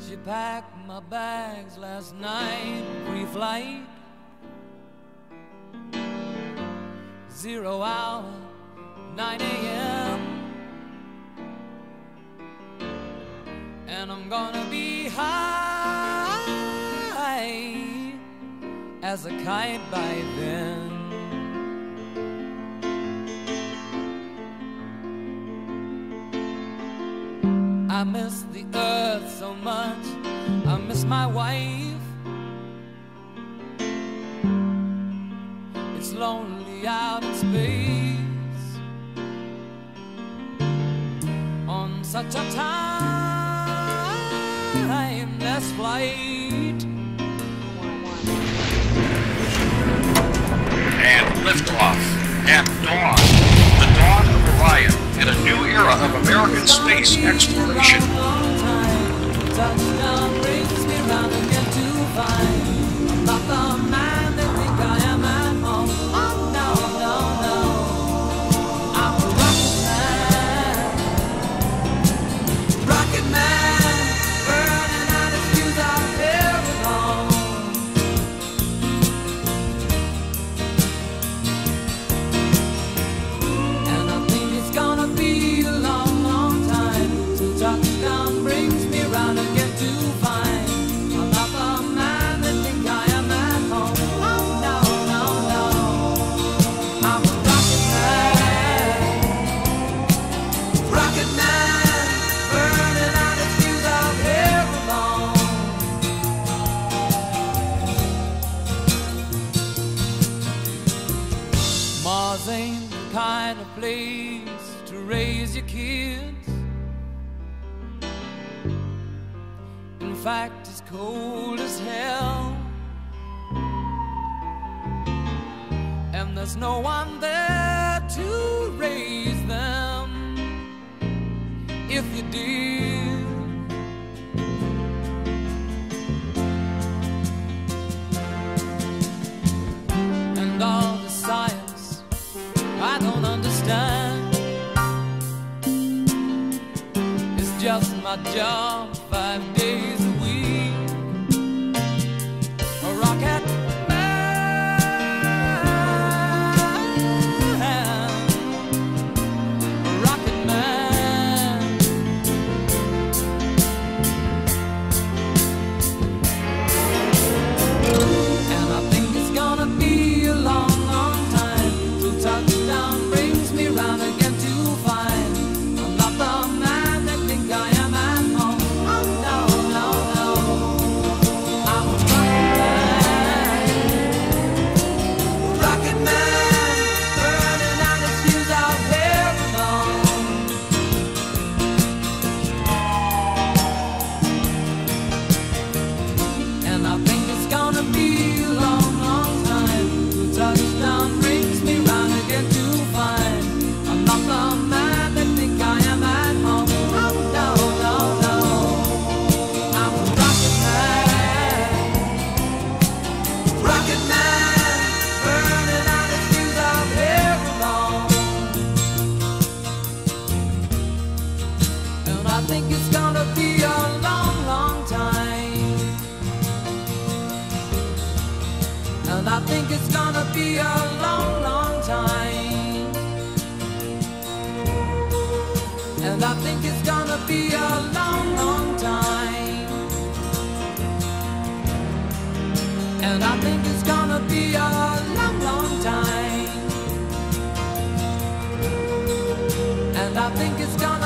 She packed my bags last night, pre-flight, 0 hour, 9 a.m. And I'm gonna be high as a kite by then. I miss the earth so much, I miss my wife. It's lonely out in space on such a timeless flight. And liftoff at dawn, the dawn of Orion, in a new era of American space exploration. Touchdown brings me round again to find I'm not the man they think I am at home. Oh no, no, no, I'm a rocket man, burning out his fuse out there alone. And I think it's gonna be a long, long time till touchdown brings me round again to find I'm not the man they think I am at home. Oh no, no, no, I'm a rocket man, burning out his fuse out here alone. Mars ain't the kind of place to raise your kids. In fact, it's cold as hell, and there's no one there to raise them if you did. And all the science I don't understand, it's just my job 5 days a week. A rocket man, a rocket man. And I think it's gonna be a long, long time till touchdown brings me round again to find I'm not the man they think I am at home. Oh no, no, no, I'm a rocket man, burning out his fuse out here alone. And I think it's gonna be a long, long time till touchdown brings me round again to find I'm not the man they think I am at home. Oh no, no, no, I'm a rocket man, burning out his fuse out here alone. And I think it's gonna be a long, long time. And I think it's gonna be a long, long time. And I think it's gonna be a long, long time. And I think it's gonna be a long, long time. And I think it's gonna